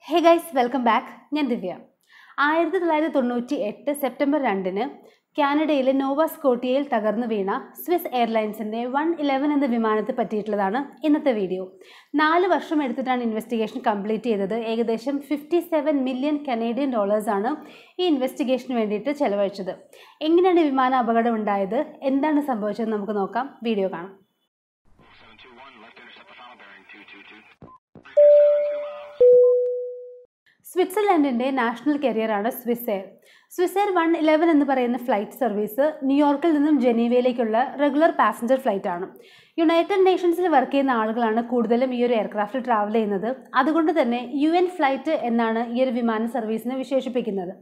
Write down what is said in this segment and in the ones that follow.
Hey guys, welcome back. ഞാൻ ദിവ്യ. 1998 September 2-ന് കാനഡയിലെ Nova സ്കോട്ടിയയിൽ തകർന്നു വീണ സ്വിസ് എയർലൈൻസിൻ്റെ 111 എന്ന വിമാനത്തെ പറ്റിയിട്ടുള്ളതാണ് ഇന്നത്തെ വീഡിയോ. 4 വർഷം എടുത്തിട്ടാണ് ഇൻവെസ്റ്റിഗേഷൻ കംപ്ലീറ്റ് ചെയ്തത്. ഏകദേശം $57 മില്യൺ ആണ് ഈ ഇൻവെസ്റ്റിഗേഷന് വേണ്ടിയിട്ട് ചെലവഴിച്ചത്. എങ്ങനെയാണ് വിമാന അപകടം ഉണ്ടായത്, എന്താണ് സംഭവിച്ചത് നമുക്ക് നോക്കാം. വീഡിയോ കാണാം. സ്വിറ്റ്സർലൻഡിൻ്റെ നാഷണൽ കരിയറാണ് സ്വിസ്സെയർ. സ്വിസ്സെയർ 111 എന്ന് പറയുന്ന ഫ്ലൈറ്റ് സർവീസ് ന്യൂയോർക്കിൽ നിന്നും ജനീവയിലേക്കുള്ള റെഗുലർ പാസഞ്ചർ ഫ്ലൈറ്റ് ആണ്. യുണൈറ്റഡ് നേഷൻസിൽ വർക്ക് ചെയ്യുന്ന ആളുകളാണ് കൂടുതലും ഈ ഒരു എയർക്രാഫ്റ്റ് ട്രാവൽ ചെയ്യുന്നത്. അതുകൊണ്ട് തന്നെ UN ഫ്ലൈറ്റ് എന്നാണ് ഈ ഒരു വിമാന സർവീസിനെ വിശേഷിപ്പിക്കുന്നത്.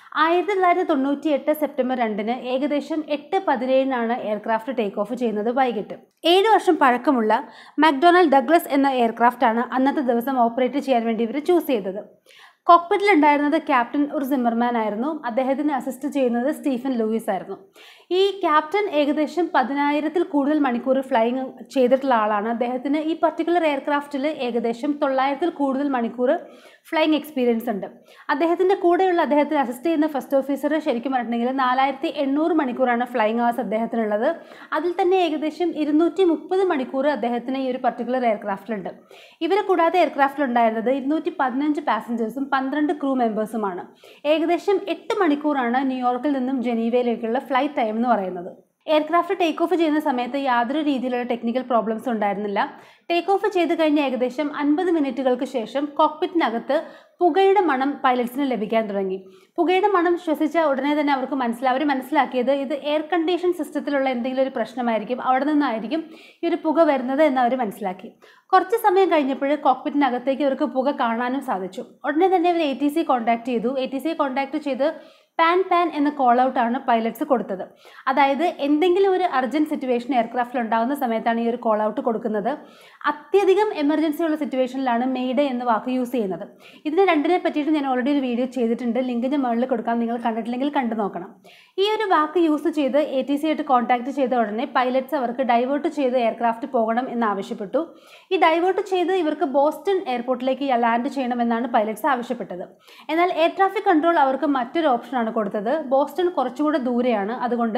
1998 സെപ്റ്റംബർ 2-ന് ഏകദേശം 8:17 എയർക്രാഫ്റ്റ് ടേക്ക് ഓഫ് ചെയ്യുന്നത് വൈകിട്ട്. 7 വർഷം പഴക്കമുള്ള മക്ഡൊണാൾഡ് ഡഗ്ലസ് എന്ന എയർക്രാഫ്റ്റാണ് അന്നത്തെ ദിവസം ഓപ്പറേറ്റ് ചെയ്യാൻ വേണ്ടി ഇവർ ചൂസ് ചെയ്തത്. കോക്പിറ്റിൽ ഉണ്ടായിരുന്നത് ക്യാപ്റ്റൻ ഒരു സിമ്മർമാൻ ആയിരുന്നു. അദ്ദേഹത്തിന് അസിസ്റ്റ് ചെയ്യുന്നത് സ്റ്റീഫൻ ലൂയിസ് ആയിരുന്നു. ഈ ക്യാപ്റ്റൻ ഏകദേശം 10,000-ൽ കൂടുതൽ മണിക്കൂർ ഫ്ലൈയിങ് ചെയ്തിട്ടുള്ള ആളാണ്. അദ്ദേഹത്തിന് ഈ പർട്ടിക്കുലർ എയർക്രാഫ്റ്റിൽ ഏകദേശം 900-ൽ കൂടുതൽ മണിക്കൂർ ഫ്ലൈയിങ് എക്സ്പീരിയൻസ് ഉണ്ട്. അദ്ദേഹത്തിൻ്റെ കൂടെയുള്ള അദ്ദേഹത്തിന് അസിസ്റ്റ് ചെയ്യുന്ന ഫസ്റ്റ് ഓഫീസർ ശരിക്കും പറഞ്ഞിട്ടുണ്ടെങ്കിൽ 4,800 മണിക്കൂറാണ് ഫ്ലൈയിങ് അവേഴ്സ് അദ്ദേഹത്തിനുള്ളത്. അതിൽ തന്നെ ഏകദേശം 230 മണിക്കൂർ അദ്ദേഹത്തിന് ഈ ഒരു പർട്ടിക്കുലർ എയർക്രാഫ്റ്റിലുണ്ട്. ഇവരെ കൂടാതെ എയർക്രാഫ്റ്റിലുണ്ടായിരുന്നത് 215 പാസഞ്ചേഴ്സും 12 ക്രൂ മെമ്പേഴ്സുമാണ്. ഏകദേശം 8 മണിക്കൂറാണ് ന്യൂയോർക്കിൽ നിന്നും ജനീവയിലേക്കുള്ള ഫ്ലൈറ്റ് ടൈം എന്ന് പറയുന്നത്. എയർക്രാഫ്റ്റ് ടേക്ക് ഓഫ് ചെയ്യുന്ന സമയത്ത് യാതൊരു രീതിയിലുള്ള ടെക്നിക്കൽ പ്രോബ്ലംസ് ഉണ്ടായിരുന്നില്ല. ടേക്ക് ഓഫ് ചെയ്ത് കഴിഞ്ഞ ഏകദേശം 50 മിനിറ്റുകൾക്ക് ശേഷം കോക്പിറ്റിനകത്ത് പുകയുടെ മണം പൈലറ്റ്സിന് ലഭിക്കാൻ തുടങ്ങി. പുകയുടെ മണം ശ്വസിച്ച ഉടനെ തന്നെ അവർ മനസ്സിലാക്കിയത് ഇത് എയർ കണ്ടീഷൻ സിസ്റ്റത്തിലുള്ള എന്തെങ്കിലും ഒരു പ്രശ്നമായിരിക്കും, അവിടെ നിന്നായിരിക്കും ഈ ഒരു പുക വരുന്നത് എന്ന് അവർ മനസ്സിലാക്കി. കുറച്ച് സമയം കഴിഞ്ഞപ്പോൾ കോക്പിറ്റിനകത്തേക്ക് അവർക്ക് പുക കാണാനും സാധിച്ചു. ഉടനെ തന്നെ അവർ ATC കോൺടാക്ട് ചെയ്തു. ATC കോൺടാക്ട് ചെയ്ത് പാൻ എന്ന കോൾ ഔട്ടാണ് പൈലറ്റ്സ് കൊടുത്തത്. അതായത് എന്തെങ്കിലും ഒരു അർജൻറ്റ് സിറ്റുവേഷൻ എയർക്രാഫ്റ്റിൽ ഉണ്ടാകുന്ന സമയത്താണ് ഈ ഒരു കോൾ ഔട്ട് കൊടുക്കുന്നത്. അത്യധികം എമർജൻസി ഉള്ള സിറ്റുവേഷനിലാണ് മെയ്ഡേ എന്ന വാക്ക് യൂസ് ചെയ്യുന്നത്. ഇതിനെ രണ്ടിനെ പറ്റിയിട്ട് ഞാൻ ഓൾറെഡി ഒരു വീഡിയോ ചെയ്തിട്ടുണ്ട്, ലിങ്ക് ഞാൻ മുകളിൽ കൊടുക്കാം, നിങ്ങൾ കണ്ടിട്ടില്ലെങ്കിൽ കണ്ടു നോക്കണം. ഈ ഒരു വാക്ക് യൂസ് ചെയ്ത് ATC ആയിട്ട് കോൺടാക്ട് ചെയ്ത ഉടനെ പൈലറ്റ്സ് അവർക്ക് ഡൈവേർട്ട് ചെയ്ത് എയർക്രാഫ്റ്റ് പോകണം എന്ന് ആവശ്യപ്പെട്ടു. ഈ ഡൈവേർട്ട് ചെയ്ത് ഇവർക്ക് ബോസ്റ്റൺ എയർപോർട്ടിലേക്ക് ലാൻഡ് ചെയ്യണമെന്നാണ് പൈലറ്റ്സ് ആവശ്യപ്പെട്ടത്. എന്നാൽ എയർ ട്രാഫിക് കൺട്രോൾ അവർക്ക് മറ്റൊരു ഓപ്ഷനാണ് കൊടുത്തത്. ബോസ്റ്റൺ കുറച്ചുകൂടെ ദൂരെയാണ്, അതുകൊണ്ട്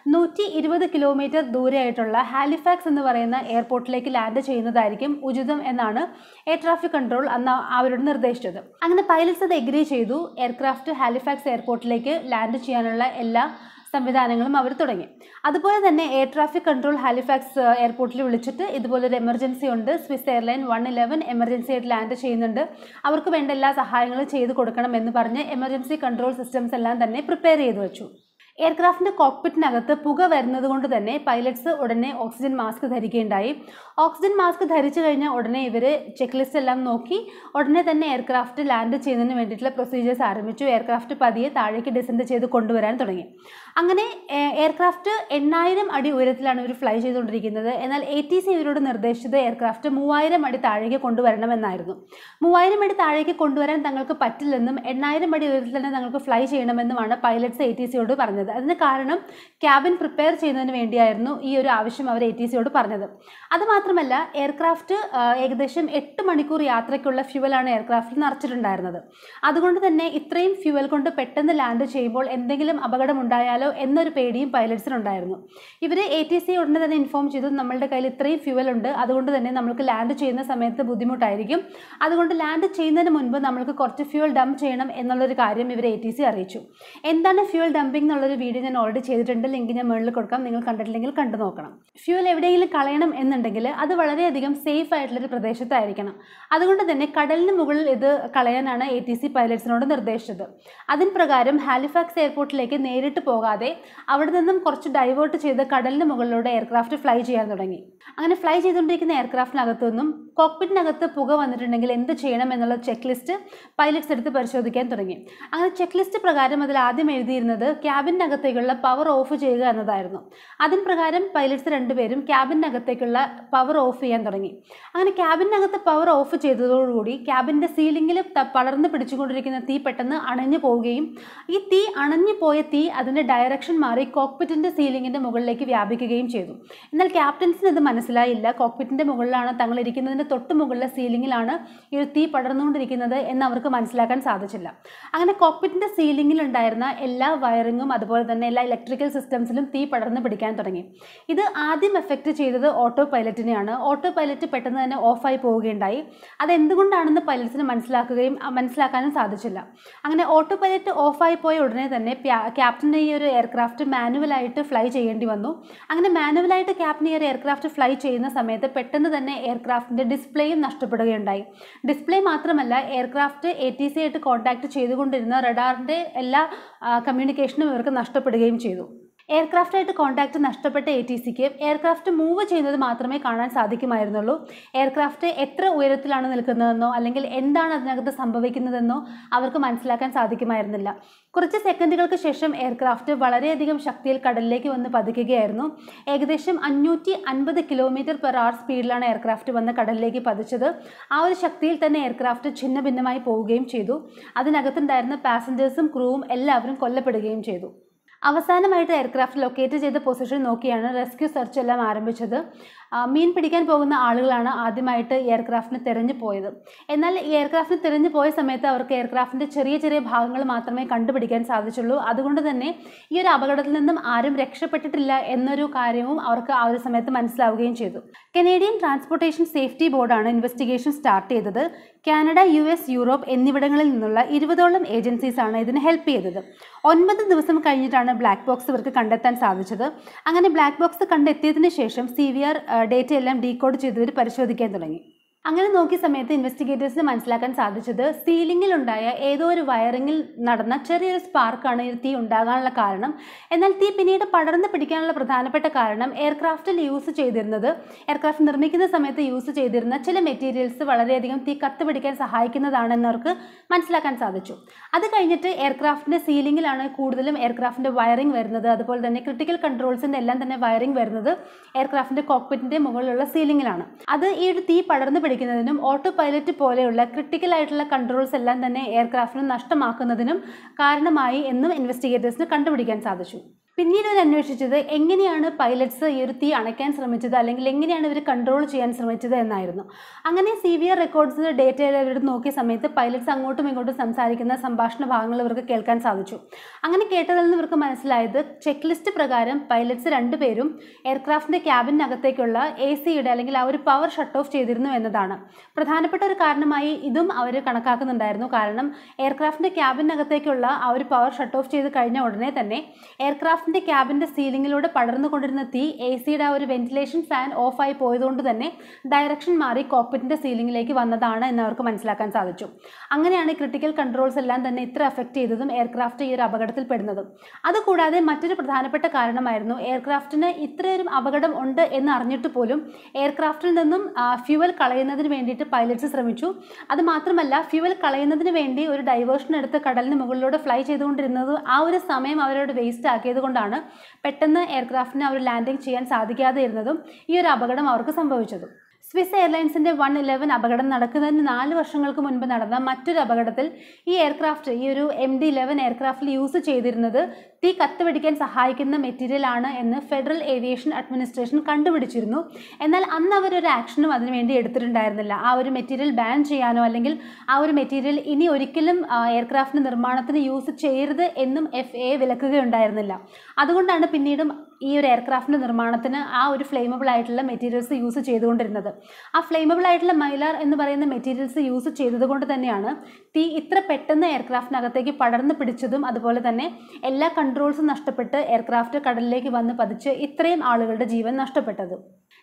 120 കിലോമീറ്റർ ദൂരെയായിട്ടുള്ള ഹാലിഫാക്സ് എന്ന് പറയുന്ന എയർപോർട്ടിലേക്ക് ലാൻഡ് ചെയ്യുന്നതായിരിക്കും ഉചിതം എന്നാണ് എയർ ട്രാഫിക് കൺട്രോൾ അന്ന് അവരോട് നിർദ്ദേശിച്ചത്. അങ്ങനെ പൈലറ്റ്സ് അത് എഗ്രി ചെയ്തു. എയർക്രാഫ്റ്റ് ഹാലിഫാക്സ് എയർപോർട്ടിലേക്ക് ലാൻഡ് ചെയ്യാനുള്ള എല്ലാ സംവിധാനങ്ങളും അവർ തുടങ്ങി. അതുപോലെ തന്നെ എയർ ട്രാഫിക് കൺട്രോൾ ഹാലിഫാക്സ് എയർപോർട്ടിൽ വിളിച്ചിട്ട് ഇതുപോലൊരു എമർജൻസി ഉണ്ട്, സ്വിസ് എയർലൈൻ 111 എമർജൻസി ആയിട്ട് ലാൻഡ് ചെയ്യുന്നുണ്ട്, അവർക്ക് വേണ്ട എല്ലാ സഹായങ്ങളും ചെയ്തു കൊടുക്കണം എന്ന് പറഞ്ഞ് എമർജൻസി കൺട്രോൾ സിസ്റ്റംസ് എല്ലാം തന്നെ പ്രിപ്പയർ ചെയ്തു വെച്ചു. എയർക്രാഫ്റ്റിൻ്റെ കോക്പിറ്റിനകത്ത് പുക വരുന്നത് കൊണ്ട് തന്നെ പൈലറ്റ്സ് ഉടനെ ഓക്സിജൻ മാസ്ക് ധരിക്കുകയുണ്ടായി. ഓക്സിജൻ മാസ്ക് ധരിച്ചു കഴിഞ്ഞാൽ ഉടനെ ഇവർ ചെക്ക് ലിസ്റ്റ് എല്ലാം നോക്കി ഉടനെ തന്നെ എയർക്രാഫ്റ്റ് ലാൻഡ് ചെയ്യുന്നതിന് വേണ്ടിയിട്ടുള്ള പ്രൊസീജിയേഴ്സ് ആരംഭിച്ചു. എയർക്രാഫ്റ്റ് പതിയെ താഴേക്ക് ഡിസെൻഡ് ചെയ്ത് കൊണ്ടുവരാൻ തുടങ്ങി. അങ്ങനെ എയർക്രാഫ്റ്റ് 8,000 അടി ഉയരത്തിലാണ് ഇവർ ഫ്ലൈ ചെയ്തുകൊണ്ടിരിക്കുന്നത്. എന്നാൽ ATC ഇവരോട് നിർദ്ദേശിച്ചത് എയർക്രാഫ്റ്റ് 3,000 അടി താഴേക്ക് കൊണ്ടുവരണമെന്നായിരുന്നു. 3,000 അടി താഴേക്ക് കൊണ്ടുവരാൻ തങ്ങൾക്ക് പറ്റില്ലെന്നും 8,000 അടി ഉയരത്തിൽ തന്നെ തങ്ങൾക്ക് ഫ്ലൈ ചെയ്യണമെന്നുമാണ് പൈലറ്റ്സ് ATCയോട് പറഞ്ഞത്. അതിന് കാരണം ക്യാബിൻ പ്രിപ്പയർ ചെയ്യുന്നതിന് വേണ്ടിയായിരുന്നു ഈ ഒരു ആവശ്യം അവർ ATCയോട് പറഞ്ഞത്. അതുമാത്രമല്ല എയർക്രാഫ്റ്റ് ഏകദേശം 8 മണിക്കൂർ യാത്രയ്ക്കുള്ള ഫ്യൂവലാണ് എയർക്രാഫ്റ്റിൽ നിറച്ചിട്ടുണ്ടായിരുന്നത്. അതുകൊണ്ട് തന്നെ ഇത്രയും ഫ്യൂവൽ കൊണ്ട് പെട്ടെന്ന് ലാൻഡ് ചെയ്യുമ്പോൾ എന്തെങ്കിലും അപകടം ഉണ്ടായാലോ എന്നൊരു പേടിയും പൈലറ്റ്സിനുണ്ടായിരുന്നു. ഇവർ ATC ഉടനെ തന്നെ ഇൻഫോം ചെയ്തു, നമ്മളുടെ കയ്യിൽ ഇത്രയും ഫ്യൂവൽ ഉണ്ട്, അതുകൊണ്ട് തന്നെ നമ്മൾക്ക് ലാൻഡ് ചെയ്യുന്ന സമയത്ത് ബുദ്ധിമുട്ടായിരിക്കും, അതുകൊണ്ട് ലാൻഡ് ചെയ്യുന്നതിന് മുൻപ് നമ്മൾക്ക് കുറച്ച് ഫ്യൂവൽ ഡംപ് ചെയ്യണം എന്നുള്ളൊരു കാര്യം ഇവർ ATC അറിയിച്ചു. എന്താണ് ഫ്യൂവൽ ഡംപിംഗ് എന്നുള്ളൊരു വീഡിയോ ഞാൻ ഓൾറെഡി ചെയ്തിട്ടുണ്ട്, ലിങ്ക് ഞാൻ മുകളിൽ കൊടുക്കാം, നിങ്ങൾ കണ്ടിട്ടില്ലെങ്കിൽ കണ്ടു നോക്കണം. ഫ്യൂവൽ എവിടെയെങ്കിലും കളയണം എന്നുണ്ടെങ്കിൽ അത് വളരെയധികം സേഫ് ആയിട്ടുള്ളൊരു പ്രദേശത്തായിരിക്കണം. അതുകൊണ്ട് തന്നെ കടലിന് മുകളിൽ ഇത് കളയാനാണ് ATC പൈലറ്റ്സിനോട് നിർദ്ദേശിച്ചത്. അതിന് പ്രകാരം ഹാലിഫാക്സ് എയർപോർട്ടിലേക്ക് നേരിട്ട് പോകാതെ അവിടെ നിന്നും കുറച്ച് ഡൈവേർട്ട് ചെയ്ത് കടലിന് മുകളിലൂടെ എയർക്രാഫ്റ്റ് ഫ്ലൈ ചെയ്യാൻ തുടങ്ങി. അങ്ങനെ ഫ്ലൈ ചെയ്തുകൊണ്ടിരിക്കുന്ന എയർക്രാഫ്റ്റിനകത്തു നിന്നും കോക്പിറ്റിനകത്ത് പുക വന്നിട്ടുണ്ടെങ്കിൽ എന്ത് ചെയ്യണം എന്നുള്ള ചെക്ക് ലിസ്റ്റ് പൈലറ്റ്സ് എടുത്ത് പരിശോധിക്കാൻ തുടങ്ങി. അങ്ങനെ ചെക്ക് ലിസ്റ്റ് പ്രകാരം അതിൽ ആദ്യം എഴുതിയിരുന്നത് ക്യാബിൻ ക്യാബിനകത്തേക്കുള്ള പവർ ഓഫ് ചെയ്യുക എന്നതായിരുന്നു. അതിന് പ്രകാരം പൈലറ്റ്സ് രണ്ടുപേരും ക്യാബിനകത്തേക്കുള്ള പവർ ഓഫ് ചെയ്യാൻ തുടങ്ങി. അങ്ങനെ ക്യാബിനകത്ത് പവർ ഓഫ് ചെയ്തതോടുകൂടി ക്യാബിൻ്റെ സീലിംഗിൽ പടർന്ന് പിടിച്ചുകൊണ്ടിരിക്കുന്ന തീ പെട്ടെന്ന് അണഞ്ഞു പോവുകയും ഈ തീ അണഞ്ഞു പോയ തീ അതിൻ്റെ ഡയറക്ഷൻ മാറി കോക്പിറ്റിൻ്റെ സീലിംഗിൻ്റെ മുകളിലേക്ക് വ്യാപിക്കുകയും ചെയ്തു. എന്നാൽ ക്യാപ്റ്റൻസിന് ഇത് മനസ്സിലായില്ല. കോക്പിറ്റിൻ്റെ മുകളിലാണ് തങ്ങൾ ഇരിക്കുന്നതിൻ്റെ തൊട്ട് മുകളിലെ സീലിംഗിലാണ് ഈ ഒരു തീ പടർന്നുകൊണ്ടിരിക്കുന്നത് എന്ന് അവർക്ക് മനസ്സിലാക്കാൻ സാധിച്ചില്ല. അങ്ങനെ കോക്പിറ്റിൻ്റെ സീലിംഗിൽ ഉണ്ടായിരുന്ന എല്ലാ വയറിങ്ങും അതുപോലെ തന്നെ എല്ലാ ഇലക്ട്രിക്കൽ സിസ്റ്റംസിലും തീ പടർന്ന് പിടിക്കാൻ തുടങ്ങി. ഇത് ആദ്യം എഫക്റ്റ് ചെയ്തത് ഓട്ടോ പൈലറ്റിനെയാണ്. ഓട്ടോ പൈലറ്റ് പെട്ടെന്ന് തന്നെ ഓഫായി പോവുകയുണ്ടായി. അതെന്തുകൊണ്ടാണെന്ന് പൈലറ്റ്സിന് മനസ്സിലാക്കാനും സാധിച്ചില്ല. അങ്ങനെ ഓട്ടോ പൈലറ്റ് ഓഫായി പോയ ഉടനെ തന്നെ ക്യാപ്റ്റന് ഈ ഒരു എയർക്രാഫ്റ്റ് മാനുവലായിട്ട് ഫ്ലൈ ചെയ്യേണ്ടി വന്നു. അങ്ങനെ മാനുവലായിട്ട് ക്യാപ്റ്റൻ ഈ ഒരു എയർക്രാഫ്റ്റ് ഫ്ലൈ ചെയ്യുന്ന സമയത്ത് പെട്ടെന്ന് തന്നെ എയർക്രാഫ്റ്റിൻ്റെ ഡിസ്പ്ലേയും നഷ്ടപ്പെടുകയുണ്ടായി. ഡിസ്പ്ലേ മാത്രമല്ല, എയർക്രാഫ്റ്റ് ATC ആയിട്ട് കോൺടാക്ട് ചെയ്തുകൊണ്ടിരുന്ന റഡാറിൻ്റെ എല്ലാ കമ്മ്യൂണിക്കേഷനും ഇവർക്ക് നഷ്ടപ്പെടുകയും ചെയ്തു. എയർക്രാഫ്റ്റായിട്ട് കോൺടാക്റ്റ് നഷ്ടപ്പെട്ട ATCക്ക് എയർക്രാഫ്റ്റ് മൂവ് ചെയ്യുന്നത് മാത്രമേ കാണാൻ സാധിക്കുമായിരുന്നുള്ളൂ. എയർക്രാഫ്റ്റ് എത്ര ഉയരത്തിലാണ് നിൽക്കുന്നതെന്നോ അല്ലെങ്കിൽ എന്താണ് അതിനകത്ത് സംഭവിക്കുന്നതെന്നോ അവർക്ക് മനസ്സിലാക്കാൻ സാധിക്കുമായിരുന്നില്ല. കുറച്ച് സെക്കൻഡുകൾക്ക് ശേഷം എയർക്രാഫ്റ്റ് വളരെയധികം ശക്തിയിൽ കടലിലേക്ക് വന്ന് പതിക്കുകയായിരുന്നു. ഏകദേശം 550 km/h സ്പീഡിലാണ് എയർക്രാഫ്റ്റ് വന്ന് കടലിലേക്ക് പതിച്ചത്. ആ ഒരു ശക്തിയിൽ തന്നെ എയർക്രാഫ്റ്റ് ഛിന്ന ഭിന്നമായി പോവുകയും ചെയ്തു. അതിനകത്തുണ്ടായിരുന്ന പാസഞ്ചേഴ്സും ക്രൂവും എല്ലാവരും കൊല്ലപ്പെടുകയും ചെയ്തു. അവസാനമായിട്ട് എയർക്രാഫ്റ്റ് ലൊക്കേറ്റ് ചെയ്ത പൊസിഷൻ നോക്കിയാണ് റെസ്ക്യൂ സെർച്ച് എല്ലാം ആരംഭിച്ചത്. മീൻ പിടിക്കാൻ പോകുന്ന ആളുകളാണ് ആദ്യമായിട്ട് എയർക്രാഫ്റ്റിന് തിരഞ്ഞു പോയത്. എന്നാൽ ഈ എയർക്രാഫ്റ്റിന് തിരഞ്ഞു പോയ സമയത്ത് അവർക്ക് എയർക്രാഫ്റ്റിൻ്റെ ചെറിയ ചെറിയ ഭാഗങ്ങൾ മാത്രമേ കണ്ടുപിടിക്കാൻ സാധിച്ചുള്ളൂ. അതുകൊണ്ട് തന്നെ ഈ ഒരു അപകടത്തിൽ നിന്നും ആരും രക്ഷപ്പെട്ടിട്ടില്ല എന്നൊരു കാര്യവും അവർക്ക് ആ ഒരു സമയത്ത് മനസ്സിലാവുകയും ചെയ്തു. കനേഡിയൻ ട്രാൻസ്പോർട്ടേഷൻ സേഫ്റ്റി ബോർഡാണ് ഇൻവെസ്റ്റിഗേഷൻ സ്റ്റാർട്ട് ചെയ്തത്. കാനഡ, US, യൂറോപ്പ് എന്നിവിടങ്ങളിൽ നിന്നുള്ള 20ഓളം ഏജൻസീസാണ് ഇതിന് ഹെൽപ്പ് ചെയ്തത്. 9 ദിവസം കഴിഞ്ഞിട്ടാണ് ബ്ലാക്ക് ബോക്സ് ഇവർക്ക് കണ്ടെത്താൻ സാധിച്ചത്. അങ്ങനെ ബ്ലാക്ക് ബോക്സ് കണ്ടെത്തിയതിന് ശേഷം CVR ഡേറ്റ എല്ലാം ഡീകോഡ് ചെയ്തവർ പരിശോധിക്കാൻ തുടങ്ങി. അങ്ങനെ നോക്കിയ സമയത്ത് ഇൻവെസ്റ്റിഗേറ്റേഴ്സിന് മനസ്സിലാക്കാൻ സാധിച്ചത് സീലിംഗിലുണ്ടായ ഏതോ ഒരു വയറിങ്ങിൽ നടന്ന ചെറിയൊരു സ്പാർക്കാണ് ഈ തീ ഉണ്ടാകാനുള്ള കാരണം. എന്നാൽ തീ പിന്നീട് പടർന്ന് പിടിക്കാനുള്ള പ്രധാനപ്പെട്ട കാരണം എയർക്രാഫ്റ്റിൽ എയർക്രാഫ്റ്റ് നിർമ്മിക്കുന്ന സമയത്ത് യൂസ് ചെയ്തിരുന്ന ചില മെറ്റീരിയൽസ് വളരെയധികം തീ കത്തുപിടിക്കാൻ സഹായിക്കുന്നതാണെന്ന് അവർക്ക് മനസ്സിലാക്കാൻ സാധിച്ചു. അത് കഴിഞ്ഞിട്ട് എയർക്രാഫ്റ്റിൻ്റെ സീലിംഗിലാണ് കൂടുതലും എയർക്രാഫ്റ്റിൻ്റെ വയറിംഗ് വരുന്നത്. അതുപോലെ തന്നെ ക്രിട്ടിക്കൽ കൺട്രോൾസിൻ്റെ എല്ലാം തന്നെ വയറിംഗ് വരുന്നത് എയർക്രാഫ്റ്റിൻ്റെ കോക്പിറ്റിൻ്റെ മുകളിലുള്ള സീലിംഗിലാണ്. അത് ഈ ഒരു തീ പടർന്ന് പിടിക്കുന്നതിനും ഓട്ടോ പൈലറ്റ് പോലെയുള്ള ക്രിട്ടിക്കൽ ആയിട്ടുള്ള കൺട്രോൾസ് എല്ലാം തന്നെ എയർക്രാഫ്റ്റിന് നഷ്ടമാക്കുന്നതിനും കാരണമായി എന്നും ഇൻവെസ്റ്റിഗേറ്റേഴ്സിന് കണ്ടുപിടിക്കാൻ സാധിച്ചു. പിന്നീട് അവർ അന്വേഷിച്ചത് എങ്ങനെയാണ് പൈലറ്റ്സ് ഈ ഒരു തീ അണയ്ക്കാൻ ശ്രമിച്ചത് അല്ലെങ്കിൽ എങ്ങനെയാണ് ഇവർ കൺട്രോൾ ചെയ്യാൻ ശ്രമിച്ചത് എന്നായിരുന്നു. അങ്ങനെ CVR റെക്കോർഡ്സിൻ്റെ ഡേറ്റ അവരെടുത്ത് നോക്കിയ സമയത്ത് പൈലറ്റ്സ് അങ്ങോട്ടും ഇങ്ങോട്ടും സംസാരിക്കുന്ന സംഭാഷണ ഭാഗങ്ങൾ ഇവർക്ക് കേൾക്കാൻ സാധിച്ചു. അങ്ങനെ കേട്ടതിൽ നിന്ന് ഇവർക്ക് മനസ്സിലായത് ചെക്ക് ലിസ്റ്റ് പ്രകാരം പൈലറ്റ്സ് രണ്ടുപേരും എയർക്രാഫ്റ്റിൻ്റെ ക്യാബിനകത്തേക്കുള്ള ACയുടെ അല്ലെങ്കിൽ ആ ഒരു പവർ ഷട്ട് ഓഫ് ചെയ്തിരുന്നു എന്നതാണ്. പ്രധാനപ്പെട്ട ഒരു കാരണമായി ഇതും അവർ കണക്കാക്കുന്നുണ്ടായിരുന്നു. കാരണം എയർക്രാഫ്റ്റിൻ്റെ ക്യാബിനകത്തേക്കുള്ള ആ ഒരു പവർ ഷട്ട് ഓഫ് ചെയ്ത് കഴിഞ്ഞ ഉടനെ തന്നെ എയർക്രാഫ്റ്റിൻ്റെ ക്യാബിൻ്റെ സീലിംഗിലൂടെ പടർന്നുകൊണ്ടിരുന്ന തീ ACയുടെ ആ ഒരു വെന്റിലേഷൻ ഫാൻ ഓഫായി പോയതുകൊണ്ട് തന്നെ ഡയറക്ഷൻ മാറി കോക്പിറ്റിൻ്റെ സീലിംഗിലേക്ക് വന്നതാണ് എന്ന് അവർക്ക് മനസ്സിലാക്കാൻ സാധിച്ചു. അങ്ങനെയാണ് ക്രിട്ടിക്കൽ കൺട്രോൾസ് എല്ലാം തന്നെ ഇത്ര എഫക്റ്റ് ചെയ്തതും എയർക്രാഫ്റ്റ് ഈ ഒരു അപകടത്തിൽ പെടുന്നതും. അതുകൂടാതെ മറ്റൊരു പ്രധാനപ്പെട്ട കാരണമായിരുന്നു എയർക്രാഫ്റ്റിന് ഇത്രയൊരു അപകടം ഉണ്ട് എന്ന് അറിഞ്ഞിട്ട് പോലും എയർക്രാഫ്റ്റിൽ നിന്നും ഫ്യൂവൽ കളയുന്നതിന് വേണ്ടിയിട്ട് പൈലറ്റ്സ് ശ്രമിച്ചു. അതുമാത്രമല്ല, ഫ്യൂവൽ കളയുന്നതിന് വേണ്ടി ഒരു ഡൈവേർഷൻ എടുത്ത് കടലിന് മുകളിലൂടെ ഫ്ലൈ ചെയ്തുകൊണ്ടിരുന്നത് ആ ഒരു സമയം അവരോട് വേസ്റ്റ് ആക്കിയത് കൊണ്ടാണ് പെട്ടെന്ന് എയർക്രാഫ്റ്റിന് അവർ ലാൻഡിംഗ് ചെയ്യാൻ സാധിക്കാതെ ഇരുന്നതും ഈ ഒരു അപകടം അവർക്ക് സംഭവിച്ചതും. സ്വിസ് എയർലൈൻസിൻ്റെ 111 അപകടം നടക്കുന്നതിന് 4 വർഷങ്ങൾക്ക് മുൻപ് നടന്ന മറ്റൊരു അപകടത്തിൽ ഈ എയർക്രാഫ്റ്റ് ഈ ഒരു MD-11 എയർക്രാഫ്റ്റിൽ യൂസ് ചെയ്തിരുന്നത് തീ കത്തുപിടിക്കാൻ സഹായിക്കുന്ന മെറ്റീരിയൽ ആണ് എന്ന് ഫെഡറൽ ഏവിയേഷൻ അഡ്മിനിസ്ട്രേഷൻ കണ്ടുപിടിച്ചിരുന്നു. എന്നാൽ അന്ന് അവരൊരു ആക്ഷനും അതിനുവേണ്ടി എടുത്തിട്ടുണ്ടായിരുന്നില്ല. ആ ഒരു മെറ്റീരിയൽ ബാൻ ചെയ്യാനോ അല്ലെങ്കിൽ ആ ഒരു മെറ്റീരിയൽ ഇനി ഒരിക്കലും എയർക്രാഫ്റ്റിൻ്റെ നിർമ്മാണത്തിന് യൂസ് ചെയ്യരുത് എന്നും FAA വിലക്കുകയുണ്ടായിരുന്നില്ല. അതുകൊണ്ടാണ് പിന്നീടും ഈ ഒരു എയർക്രാഫ്റ്റിൻ്റെ നിർമ്മാണത്തിന് ആ ഒരു ഫ്ലെയിമബിൾ ആയിട്ടുള്ള മെറ്റീരിയൽസ് യൂസ് ചെയ്തുകൊണ്ടിരുന്നത്. ആ ഫ്ലെയിമബിൾ ആയിട്ടുള്ള മൈലാർ എന്ന് പറയുന്ന മെറ്റീരിയൽസ് യൂസ് ചെയ്തത് കൊണ്ട് തന്നെയാണ് തീ ഇത്ര പെട്ടെന്ന് എയർക്രാഫ്റ്റിനകത്തേക്ക് പടർന്ന് പിടിച്ചതും അതുപോലെ തന്നെ എല്ലാ കൺട്രോൾസും നഷ്ടപ്പെട്ട് എയർക്രാഫ്റ്റ് കടലിലേക്ക് വന്ന് പതിച്ച് ഇത്രയും ആളുകളുടെ ജീവൻ നഷ്ടപ്പെട്ടത്.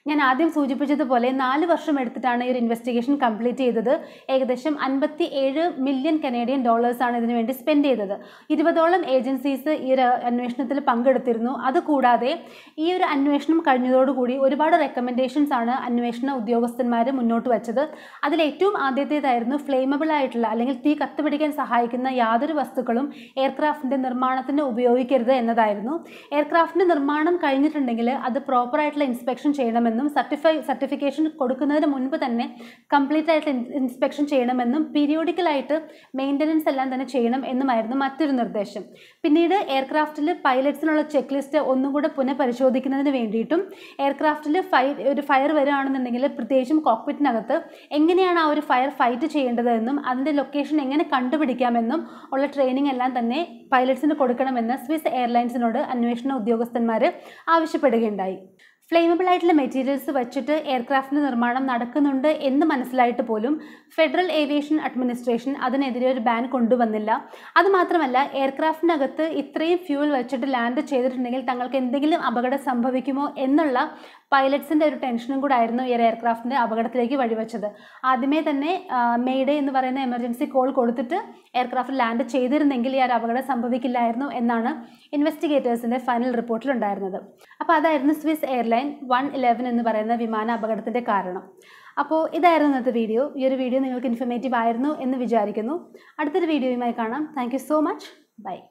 ഞാൻ ആദ്യം സൂചിപ്പിച്ചതുപോലെ 4 വർഷം എടുത്തിട്ടാണ് ഈ ഒരു ഇൻവെസ്റ്റിഗേഷൻ കംപ്ലീറ്റ് ചെയ്തത്. ഏകദേശം 57 മില്യൺ കനേഡിയൻ ഡോളേഴ്സാണ് ഇതിനു വേണ്ടി സ്പെൻഡ് ചെയ്തത്. 20ഓളം ഏജൻസീസ് ഈ ഒരു അന്വേഷണത്തിൽ പങ്കെടുത്തിരുന്നു. അതുകൂടാതെ ഈ ഒരു അന്വേഷണം കഴിഞ്ഞതോടുകൂടി ഒരുപാട് റെക്കമെൻഡേഷൻസ് ആണ് അന്വേഷണ ഉദ്യോഗസ്ഥന്മാർ മുന്നോട്ട് വെച്ചത്. അതിൽ ഏറ്റവും ആദ്യത്തേതായിരുന്നു ഫ്ലെയിമബിൾ ആയിട്ടുള്ള അല്ലെങ്കിൽ തീ കത്തുപിടിക്കാൻ സഹായിക്കുന്ന യാതൊരു വസ്തുക്കളും എയർക്രാഫ്റ്റിൻ്റെ നിർമ്മാണത്തിന് ഉപയോഗിക്കരുത് എന്നതായിരുന്നു. എയർക്രാഫ്റ്റിൻ്റെ നിർമ്മാണം കഴിഞ്ഞിട്ടുണ്ടെങ്കിൽ അത് പ്രോപ്പറായിട്ടുള്ള ഇൻസ്പെക്ഷൻ ചെയ്യണമെന്നും സർട്ടിഫിക്കേഷൻ കൊടുക്കുന്നതിന് മുൻപ് തന്നെ കംപ്ലീറ്റ് ആയിട്ട് ഇൻസ്പെക്ഷൻ ചെയ്യണമെന്നും പീരിയോഡിക്കലായിട്ട് മെയിൻ്റനൻസ് എല്ലാം തന്നെ ചെയ്യണം എന്നുമായിരുന്നു മറ്റൊരു നിർദ്ദേശം. പിന്നീട് എയർക്രാഫ്റ്റിൽ പൈലറ്റ്സിനുള്ള ചെക്ക് ലിസ്റ്റ് ഒന്നും കൂടെ പുനഃപരിശോധിക്കുന്നതിന് വേണ്ടിയിട്ടും എയർക്രാഫ്റ്റിൽ ഒരു ഫയർ വരികയാണെന്നുണ്ടെങ്കിൽ പ്രത്യേകിച്ചും കോക്പിറ്റിനകത്ത് എങ്ങനെയാണ് ആ ഒരു ഫയർ ഫൈറ്റ് ചെയ്യേണ്ടതെന്നും അതിൻ്റെ ലൊക്കേഷൻ എങ്ങനെ കണ്ടുപിടിക്കാമെന്നും ഉള്ള ട്രെയിനിങ് എല്ലാം തന്നെ പൈലറ്റ്സിന് കൊടുക്കണമെന്ന് സ്വിസ് എയർലൈൻസിനോട് അന്വേഷണ ഉദ്യോഗസ്ഥന്മാർ ആവശ്യപ്പെടുകയുണ്ടായി. ഫ്ലെയിമബിൾ ആയിട്ടുള്ള മെറ്റീരിയൽസ് വെച്ചിട്ട് എയർക്രാഫ്റ്റിൻ്റെ നിർമ്മാണം നടക്കുന്നുണ്ട് എന്ന് മനസ്സിലായിട്ട് പോലും ഫെഡറൽ ഏവിയേഷൻ അഡ്മിനിസ്ട്രേഷൻ അതിനെതിരെ ഒരു ബാൻ കൊണ്ടുവന്നില്ല. അതുമാത്രമല്ല, എയർക്രാഫ്റ്റിനകത്ത് ഇത്രയും ഫ്യൂൽ വെച്ചിട്ട് ലാൻഡ് ചെയ്തിട്ടുണ്ടെങ്കിൽ തങ്ങൾക്ക് എന്തെങ്കിലും അപകടം സംഭവിക്കുമോ എന്നുള്ള പൈലറ്റ്സിൻ്റെ ഒരു ടെൻഷനും കൂടെ ആയിരുന്നു ഈ എയർക്രാഫ്റ്റിൻ്റെ അപകടത്തിലേക്ക് വഴിവെച്ചത്. ആദ്യമേ തന്നെ മെയ്ഡേ എന്ന് പറയുന്ന എമർജൻസി കോൾ കൊടുത്തിട്ട് എയർക്രാഫ്റ്റ് ലാൻഡ് ചെയ്തിരുന്നെങ്കിൽ ഈ ഒരു അപകടം സംഭവിക്കില്ലായിരുന്നു എന്നാണ് ഇൻവെസ്റ്റിഗേറ്റേഴ്സിൻ്റെ ഫൈനൽ റിപ്പോർട്ടിലുണ്ടായിരുന്നത്. അപ്പോൾ അതായിരുന്നു സ്വിസ് എയർലൈൻ 111 എന്ന് പറയുന്ന വിമാന അപകടത്തിൻ്റെ കാരണം. അപ്പോൾ ഇതായിരുന്നു ഇന്നത്തെ വീഡിയോ. ഈ ഒരു വീഡിയോ നിങ്ങൾക്ക് ഇൻഫർമേറ്റീവ് ആയിരുന്നു എന്ന് വിചാരിക്കുന്നു. അടുത്തൊരു വീഡിയോയുമായി കാണാം. Thank you so much. By.